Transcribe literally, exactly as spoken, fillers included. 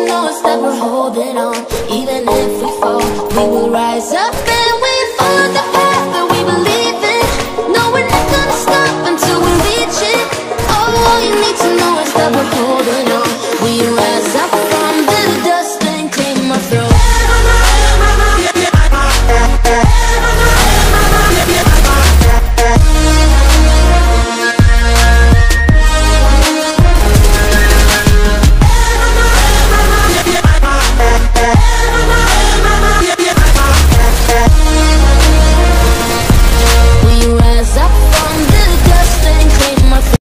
know is that we're holding on. Even if we fall, we will rise up and we follow the path that we believe in. No, we're not gonna stop until we reach it. Oh, all you need to know is that we're holding on. We rise up.